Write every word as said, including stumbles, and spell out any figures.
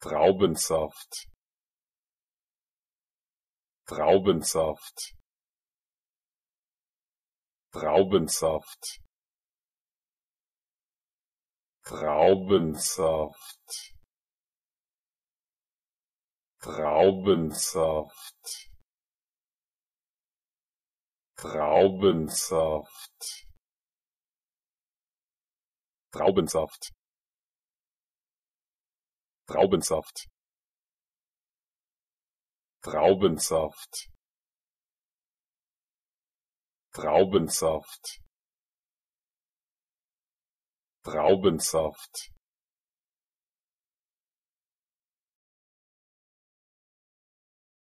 Traubensaft, Traubensaft, Traubensaft, Traubensaft, Traubensaft, Traubensaft, Traubensaft, Traubensaft, Traubensaft, Traubensaft, Traubensaft,